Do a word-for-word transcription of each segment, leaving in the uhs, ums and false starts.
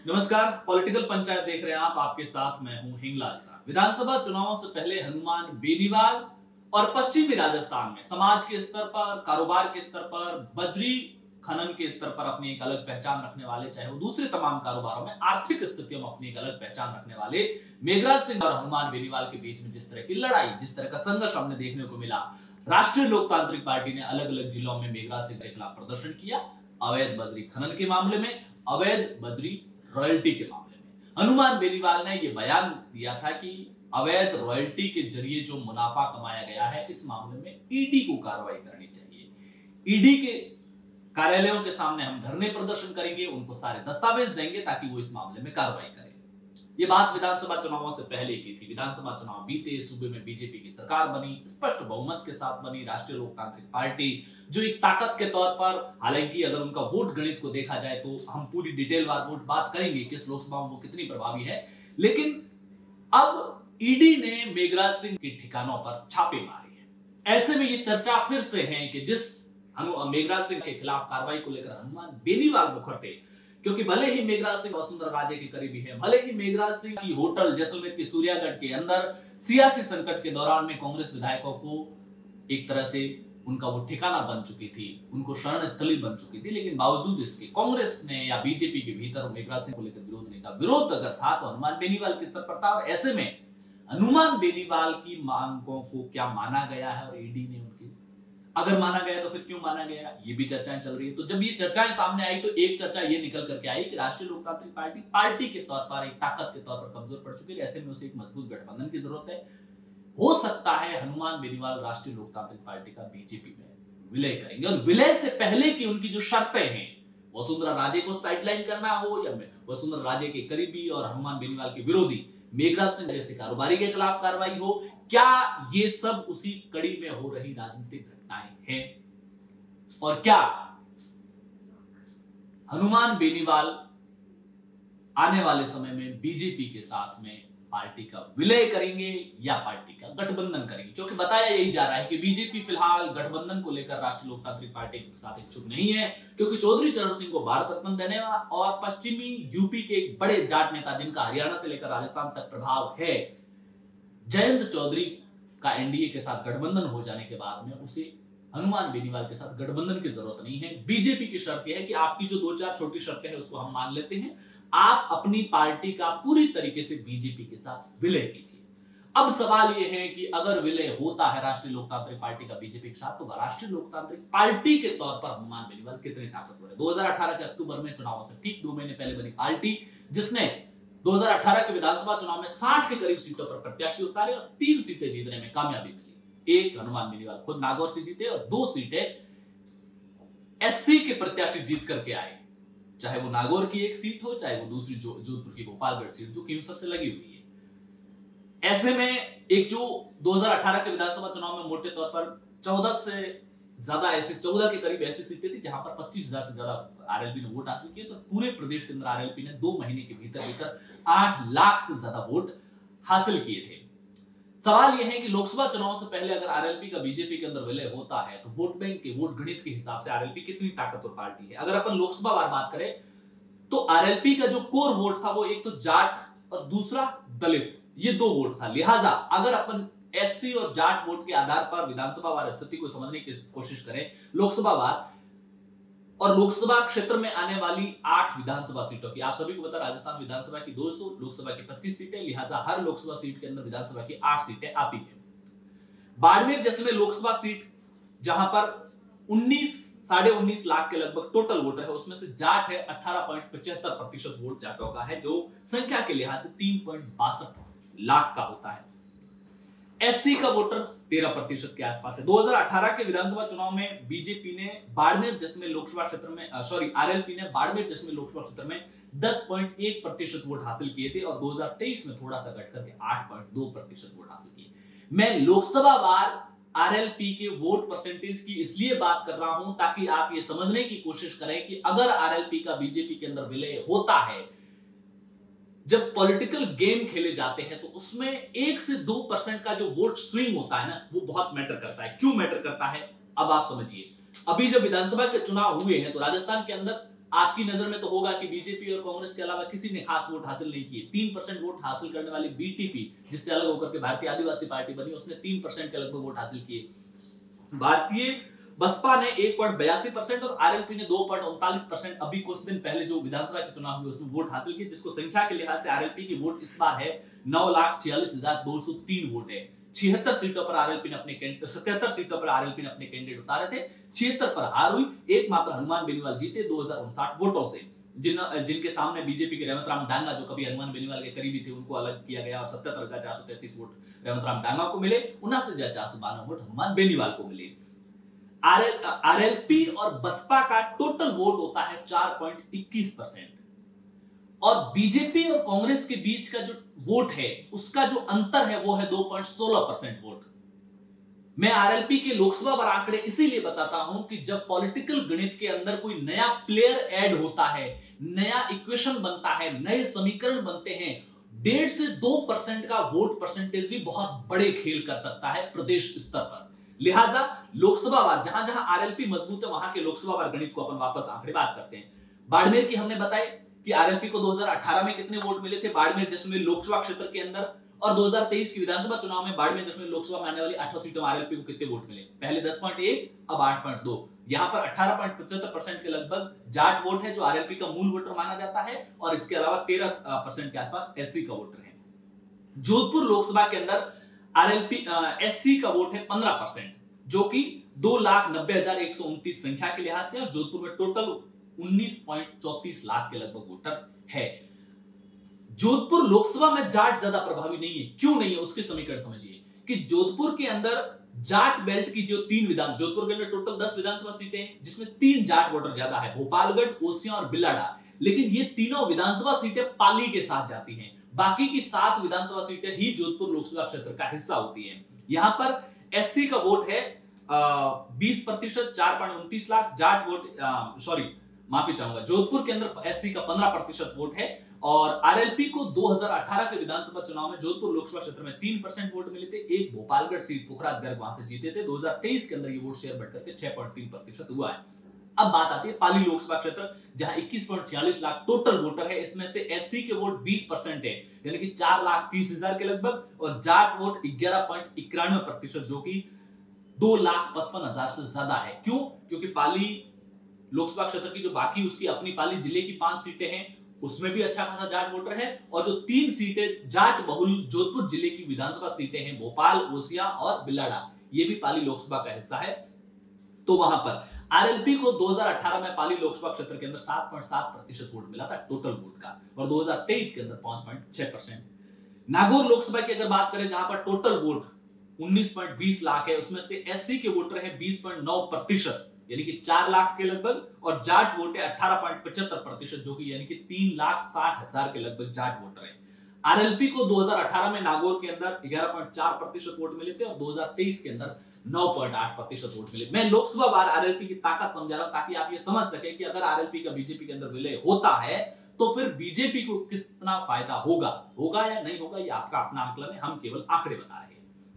नमस्कार, पॉलिटिकल पंचायत देख रहे हैं आप। आपके साथ मैं हूं हिंगलाज। विधानसभा चुनावों से पहले हनुमान बेनीवाल और पश्चिमी राजस्थान में समाज के स्तर पर, कारोबार के स्तर पर, बजरी खनन के स्तर पर अपनी एक अलग पहचान रखने वाले, चाहे वो दूसरे तमाम कारोबारों में, आर्थिक स्थितियों में अपनी एक अलग पहचान रखने वाले मेघराज सिंह और हनुमान बेनीवाल के बीच में जिस तरह की लड़ाई, जिस तरह का संघर्ष हमने देखने को मिला, राष्ट्रीय लोकतांत्रिक पार्टी ने अलग अलग जिलों में मेघराज सिंह के खिलाफ प्रदर्शन किया। अवैध बजरी खनन के मामले में, अवैध बजरी रॉयल्टी के मामले में हनुमान बेनीवाल ने यह बयान दिया था कि अवैध रॉयल्टी के जरिए जो मुनाफा कमाया गया है, इस मामले में ईडी को कार्रवाई करनी चाहिए। ईडी के कार्यालयों के सामने हम धरने प्रदर्शन करेंगे, उनको सारे दस्तावेज देंगे ताकि वो इस मामले में कार्रवाई करें। ये बात विधानसभा चुनावों से पहले की थी। विधानसभा चुनाव बीते, सूबे में बीजेपी की सरकार बनी, स्पष्ट बहुमत के साथ बनी राष्ट्रीय लोकतांत्रिक पार्टी, जो एक ताकत के तौर पर, हालांकि अगर उनका वोट गणित को देखा जाए तो हम पूरी डिटेलवार वोट बात करेंगे किस लोकसभा में वो कितनी प्रभावी है, लेकिन अब ईडी ने मेघराज सिंह के ठिकानों पर छापे मारे हैं। ऐसे में ये चर्चा फिर से है कि जिस मेघराज सिंह के खिलाफ कार्रवाई को लेकर हनुमान बेनीवाल मुखरते, क्योंकि भले ही मेघराज सिंह वसुंधरा राजे के करीबी है, भले ही मेघराज सिंह की होटल जैसलमेर के सूर्यागढ़ के अंदर सियासी संकट के दौरान में कांग्रेस विधायकों को एक तरह से उनका वो ठिकाना बन चुकी थी, उनको शरण स्थली बन चुकी थी, लेकिन बावजूद इसके कांग्रेस ने या बीजेपी के भीतर मेघराज सिंह को लेकर विरोध नहीं था। विरोध अगर था तो हनुमान बेनीवाल के स्तर पर था, और ऐसे में हनुमान बेनीवाल की मांगों को क्या माना गया है और ईडी ने उनकी, अगर माना गया तो फिर क्यों माना गया, ये भी चर्चाएं चल रही है। तो जब ये चर्चाएं सामने आई तो एक चर्चा ये निकल करके आई कि राष्ट्रीय लोकतांत्रिक पार्टी पार्टी के तौर पर, एक ताकत के तौर पर कमजोर पड़ चुकी है, ऐसे में उसे एक मजबूत गठबंधन की जरूरत है। हो सकता है हनुमान बेनीवाल राष्ट्रीय लोकतांत्रिक पार्टी का बीजेपी में विलय करेंगे, और विलय से पहले की उनकी जो शर्तें हैं, वसुंधरा राजे को साइडलाइन करना हो या वसुंधरा राजे के करीबी और हनुमान बेनीवाल के विरोधी मेघराज सिंह जैसे कारोबारी के खिलाफ कार्रवाई हो, क्या ये सब उसी कड़ी में हो रही राजनीतिक घटनाएं हैं? और क्या हनुमान बेनीवाल आने वाले समय में बीजेपी के साथ में पार्टी का विलय करेंगे या पार्टी का गठबंधन करेंगे? क्योंकि बताया यही जा रहा है कि बीजेपी फिलहाल गठबंधन को लेकर राष्ट्रीय लोकतांत्रिक पार्टी के साथ इच्छुक नहीं है, क्योंकि चौधरी चरण सिंह को भारत रत्न देने और पश्चिमी यूपी के एक बड़े जाट नेता, जिनका हरियाणा से लेकर राजस्थान तक प्रभाव है, जयंत चौधरी का एनडीए के साथ गठबंधन हो जाने के बाद में उसे हनुमान बेनीवाल के साथ गठबंधन की जरूरत नहीं है। बीजेपी की शर्त यह है कि आपकी जो दो चार छोटी शर्तें हैं उसको हम मान लेते हैं, आप अपनी पार्टी का पूरी तरीके से बीजेपी के साथ विलय कीजिए। अब सवाल यह है कि अगर विलय होता है राष्ट्रीय लोकतांत्रिक पार्टी का बीजेपी के साथ, तो राष्ट्रीय लोकतांत्रिक पार्टी के तौर पर हनुमान बेनीवाल कितने ताकतवर है? दो हज़ार अठारह के अक्टूबर में चुनावों से ठीक दो महीने पहले बनी पार्टी, जिसने दो हज़ार अठारह के विधानसभा चुनाव में साठ के करीब सीटों पर प्रत्याशी उतारे और तीन सीटें जीतने में कामयाबी मिली। एक हनुमान बेनीवाल खुद नागौर से जीते और दो सीटें एससी के प्रत्याशी जीत करके आए, चाहे वो नागौर की एक सीट हो, चाहे वो दूसरी जो जोधपुर की भोपालगढ़ सीट जो केवसर से लगी हुई है। ऐसे में एक जो दो हज़ार अठारह के विधानसभा चुनाव में मोटे तौर पर चौदह से ज्यादा ऐसे चौदह के करीब ऐसी सीटें थी जहां पर पच्चीस हजार से ज्यादा आरएलपी ने वोट हासिल किए, तो पूरे प्रदेश के अंदर आरएलपी ने दो महीने के भीतर भीतर आठ लाख से ज्यादा वोट हासिल किए थे। सवाल यह है कि लोकसभा चुनाव से पहले अगर आरएलपी का बीजेपी के अंदर विलय होता है तो वोट बैंक के, वोट गणित के हिसाब से आरएलपी कितनी ताकतवर पार्टी है? अगर अपन लोकसभा वार बात करें तो आरएलपी का जो कोर वोट था वो एक तो जाट और दूसरा दलित, ये दो वोट था। लिहाजा अगर अपन एससी और जाट वोट के आधार पर विधानसभा वार स्थिति को समझने की कोशिश करें, लोकसभा वार, और लोकसभा क्षेत्र में आने वाली आठ विधानसभा सीटों की, आप सभी को पता राजस्थान विधानसभा की दो सौ, लोकसभा की पच्चीस सीटें, लिहाजा हर लोकसभा सीट के अंदर विधानसभा की आठ सीटें आती है। बाड़मेर जैसलमेर लोकसभा सीट जहां पर उन्नीस साढ़े उन्नीस लाख के लगभग टोटल वोटर है, उसमें से जाट है अठारह पॉइंट पचहत्तर प्रतिशत वोट जाटों का है, जो संख्या के लिहाज से तीन पॉइंट बासठ लाख का होता है। एससी का वोटर तेरह प्रतिशत के आसपास है। दो हज़ार अठारह के विधानसभा चुनाव में बीजेपी ने बाड़मेर जैसलमेर लोकसभा क्षेत्र में, सॉरी आरएलपी ने बाड़मेर जैसलमेर लोकसभा क्षेत्र में दस पॉइंट एक प्रतिशत वोट हासिल किए थे और दो हज़ार तेईस में थोड़ा सा घट करके आठ पॉइंट दो प्रतिशत वोट हासिल किए। मैं लोकसभा वार आरएलपी के वोट परसेंटेज की इसलिए बात कर रहा हूं ताकि आप ये समझने की कोशिश करें कि अगर आरएलपी का बीजेपी के अंदर विलय होता है, जब पॉलिटिकल गेम खेले जाते हैं तो उसमें एक से दो परसेंट का जो वोट स्विंग होता है ना, वो बहुत मैटर करता है। क्यों मैटर करता है अब आप समझिए। अभी जब विधानसभा के चुनाव हुए हैं तो राजस्थान के अंदर आपकी नजर में तो होगा कि बीजेपी और कांग्रेस के अलावा किसी ने खास वोट हासिल नहीं किए। तीन परसेंट वोट हासिल करने वाली बीटीपी, जिससे अलग होकर के भारतीय आदिवासी पार्टी बनी, उसने तीन परसेंट के लगभग वोट हासिल किए। भारतीय बसपा ने एक पॉइंट बयासी परसेंट और आरएलपी ने दो पॉइंट उनतालीस परसेंट अभी कुछ दिन पहले जो विधानसभा के चुनाव हुए उसमें वोट हासिल किए, जिसको संख्या के लिहाज से आरएलपी की वोट इस बार है नौ लाख छियालीस हजार दो सौ तीन वोट है। छिहत्तर सीटों पर आरएलपी ने अपने सतहत्तर सीटों पर आरएलपी ने अपने कैंडिडेट उतारे थे, छिहत्तर पर हार हुई। एकमात्र हनुमान बेनीवाल जीते दो हजार उनसाठ वोटों से, जिन जिनके सामने बीजेपी के रेवंत राम डांगा, जो कभी हनुमान बेनीवाल के करीबी थे, उनको अलग किया गया और सतहत्तर हजार चार सौ तैंतीस वोट रेवंत राम डांगा को मिले, उनासी हजार चार सौ बानवे वोट हनुमान बेनीवाल को मिले। आरएलपी और बसपा का टोटल वोट होता है चार पॉइंट इक्कीस परसेंट और बीजेपी और कांग्रेस के बीच का जो वोट है उसका जो अंतर है वो है दो पॉइंट एक छह परसेंट वोट। मैं आरएलपी के लोकसभा पर आंकड़े इसीलिए बताता हूं कि जब पॉलिटिकल गणित के अंदर कोई नया प्लेयर ऐड होता है, नया इक्वेशन बनता है, नए समीकरण बनते हैं, डेढ़ से दो परसेंट का वोट परसेंटेज भी बहुत बड़े खेल कर सकता है प्रदेश स्तर पर। लिहाजा लोकसभा वार जहां जहां आरएलपी मजबूत है वहां के लोकसभा वार गणित को अपन वापस आंकड़े बात करते हैं। बाड़मेर की हमने बताई कि आरएलपी को दो हज़ार अठारह में कितने वोट मिले थे बाड़मेर जैसलमेर लोकसभा क्षेत्र के अंदर, और दो हज़ार तेईस की विधानसभा चुनाव में बाड़मेर जैसलमेर लोकसभा में आने वाली आठों सीटों में आरएलपी को कितने वोट मिले, पहले दस पॉइंट एक, अब आठ पॉइंट दो। यहां पर अठारह पॉइंट पचहत्तर परसेंट के लगभग जाट वोट है जो आरएलपी का मूल वोटर माना जाता है, और इसके अलावा तेरह परसेंट के आसपास एससी का वोटर है। जोधपुर लोकसभा के अंदर आरएलपी एससी का वोट है पंद्रह परसेंट, जो कि दो लाख नब्बे हजार एक सौ उनतीस संख्या के लिहाज से, और जोधपुर में टोटल उन्नीस पॉइंट चौतीस लाख के लगभग वोटर है। जोधपुर लोकसभा में जाट ज्यादा प्रभावी नहीं है। क्यों नहीं है उसके समीकरण समझिए कि जोधपुर के अंदर जाट बेल्ट की जो तीन विधान जोधपुर के अंदर टोटल दस विधानसभा सीटें हैं जिसमें तीन जाट वोटर ज्यादा है, भोपालगढ़, ओसियां और बिलाड़ा। लेकिन ये तीनों विधानसभा सीटें पाली के साथ जाती हैं, बाकी की सात विधानसभा सीटें ही जोधपुर लोकसभा क्षेत्र का हिस्सा होती है। यहां पर एससी का वोट है बीस प्रतिशत, चार पॉइंट उनतीस लाख। जाट वोट सॉरी माफी चाहूंगा, जोधपुर के अंदर एससी का पंद्रह प्रतिशत वोट है, और आरएलपी को दो हज़ार अठारह के विधानसभा चुनाव में जोधपुर लोकसभा क्षेत्र में तीन परसेंट वोट मिले थे। एक भोपालगढ़ सीट पुखराज गर्ग वहां से जीते थे। दो हज़ार तेईस के अंदर ये वोट शेयर बढ़कर के छह पॉइंट तीन प्रतिशत हुआ है। अब बात आती है पाली लोकसभा क्षेत्र, जहां इक्कीस पॉइंट छियालीस लाख टोटल वोटर है। इसमें से एससी के वोट बीस परसेंट है, यानी कि चार लाख तीस हजार के लगभग, और जाट वोट ग्यारह पॉइंट इक्यानवे प्रतिशत, जो कि दो लाख पचपन हजार से ज्यादा है। क्यों? क्योंकि पाली लोकसभा क्षेत्र की जो बाकी उसकी अपनी पाली जिले की पांच सीटें हैं उसमें भी अच्छा खासा जाट वोटर है, और जो तीन सीटें जाट बहुल जोधपुर जिले की विधानसभा सीटें हैं, भोपाल, ओसियां और बिलाड़ा, ये भी पाली लोकसभा का हिस्सा है। तो वहां पर आरएलपी को दो हज़ार अठारह में पाली लोकसभा क्षेत्र के अंदर सात पॉइंट सात प्रतिशत वोट मिला था टोटल वोट का, और दो हज़ार तेईस के अंदर पांच पॉइंट छह परसेंट। नागौर लोकसभा की अगर बात करें जहां पर टोटल वोट उन्नीस पॉइंट बीस लाख है, उसमें से एससी के वोटर है बीस पॉइंट नौ प्रतिशत, यानी कि चार लाख के लगभग, और जाट वोट है अठारह पॉइंट पचहत्तर प्रतिशत, जो कि यानी कि तीन लाख साठ हजार के लगभग जाट वोटर है। आरएलपी को दो हज़ार अठारह में नागौर के अंदर ग्यारह पॉइंट चार प्रतिशत वोट मिले थे, और दो हज़ार तेईस के अंदर नौ पॉइंट आठ प्रतिशत वोट मिले। मैं लोकसभा वार आरएलपी की ताकत समझा रहा हूं ताकि आप ये समझ सके कि अगर आरएलपी का बीजेपी के अंदर विलय होता है तो फिर बीजेपी को कितना फायदा होगा होगा या नहीं होगा, ये आपका अपना आंकलन है, हम केवल आंकड़े बता रहे हैं।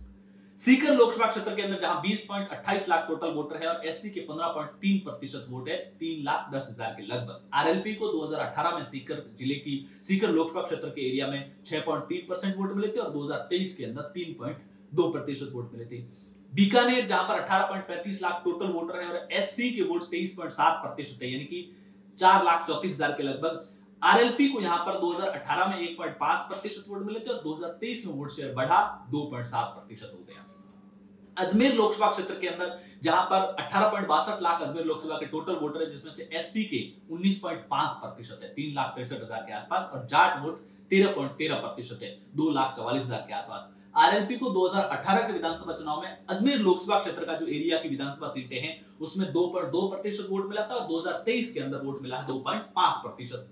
सीकर लोकसभा क्षेत्र के अंदर जहां बीस पॉइंट अट्ठाईस लाख टोटल वोटर है और एससी के पंद्रह पॉइंट तीन प्रतिशत वोट है, तीन लाख दस हजार के लगभग। आरएलपी को दो हज़ार अठारह में सीकर जिले की सीकर लोकसभा क्षेत्र के एरिया में छह पॉइंट तीन परसेंट वोट मिले थे, और दो हज़ार तेईस के अंदर तीन पॉइंट दो प्रतिशत वोट मिले थे। बीकानेर जहां पर अठारह पॉइंट पैंतीस लाख टोटल वोटर है और एससी के वोट तेईस पॉइंट सात प्रतिशत है, यानी कि चार लाख चौतीस हजार के लगभग। आरएलपी को यहां पर दो हज़ार अठारह में एक पॉइंट पांच प्रतिशत वोट मिले थे, और दो हज़ार तेईस में वोट शेयर बढ़ा दो पॉइंट सात प्रतिशत हो गया। अजमेर लोकसभा क्षेत्र के अंदर जहां पर अठारह पॉइंट बासठ लाख अजमेर लोकसभा के टोटल वोटर है, जिसमें से एससी के उन्नीस पॉइंट पांच प्रतिशत है, तीन लाख तिरसठ हजार के आसपास, और जाट वोट तेरह पॉइंट तेरह प्रतिशत है, दो लाख चौवालीस हजार के आसपास। आरएलपी को दो हज़ार अठारह के विधानसभा चुनाव में अजमेर लोकसभा क्षेत्र का जो एरिया की विधानसभा सीटें हैं उसमें दो पॉइंट दो प्रतिशत वोट मिला था, और दो हज़ार तेईस के अंदर वोट मिला है दो पॉइंट पांच प्रतिशत।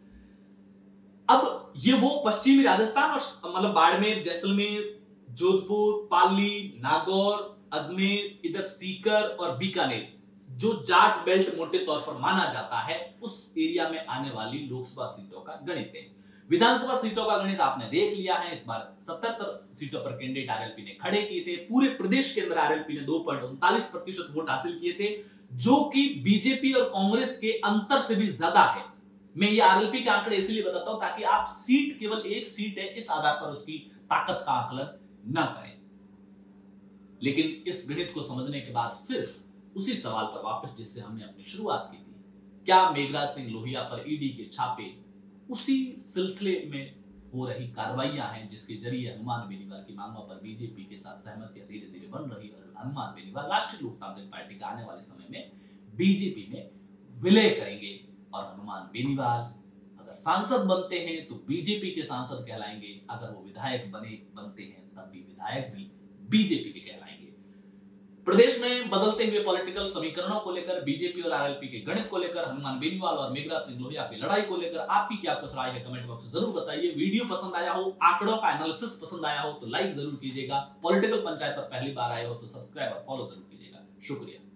अब ये वो पश्चिमी राजस्थान और मतलब बाड़मेर, जैसलमेर, जोधपुर, पाली, नागौर, अजमेर, इधर सीकर और बीकानेर जो जाट बेल्ट मोटे तौर पर माना जाता है, उस एरिया में आने वाली लोकसभा सीटों का गणित है। विधानसभा सीटों का गणित आपने देख लिया है। इस बार सतहत्तर सीटों पर कैंडिडेट आरएलपी ने खड़े किए थे। पूरे प्रदेश के अंदर आरएलपी ने दो पॉइंट उनतालीस प्रतिशत वोट हासिल किए थे, जो कि बीजेपी और कांग्रेस के अंतर से भी ज्यादा है। मैं ये आरएलपी के आंकड़े इसलिए बताता हूं ताकि आप सीट, केवल एक सीट है, इस आधार पर उसकी ताकत का आकलन न करें। लेकिन इस गणित को समझने के बाद फिर उसी सवाल पर वापस जिससे हमने अपनी शुरुआत की थी, क्या मेघराज सिंह लोहिया पर ईडी के छापे उसी सिलसिले में हो रही कार्रवाइयां हैं जिसके जरिए हनुमान बेनीवाल की मांगों पर बीजेपी के साथ सहमतियां धीरे धीरे बन रही है और हनुमान बेनीवाल राष्ट्रीय लोकतांत्रिक पार्टी का आने वाले समय में बीजेपी में विलय करेंगे और हनुमान बेनीवाल अगर सांसद बनते हैं तो बीजेपी के सांसद कहलाएंगे, अगर वो विधायक बने बनते हैं तब भी विधायक भी बीजेपी के कहलाएंगे। प्रदेश में बदलते हुए पॉलिटिकल समीकरणों को लेकर, बीजेपी और आरएलपी के गणित को लेकर, हनुमान बेनीवाल और मेघराज सिंह लोहिया की लड़ाई को लेकर आपकी क्या कुछ राय है कमेंट बॉक्स में जरूर बताइए। वीडियो पसंद आया हो, आंकड़ों का एनालिसिस पसंद आया हो तो लाइक जरूर कीजिएगा। पॉलिटिकल पंचायत पर पहली बार आए हो तो सब्सक्राइब और फॉलो जरूर कीजिएगा। शुक्रिया।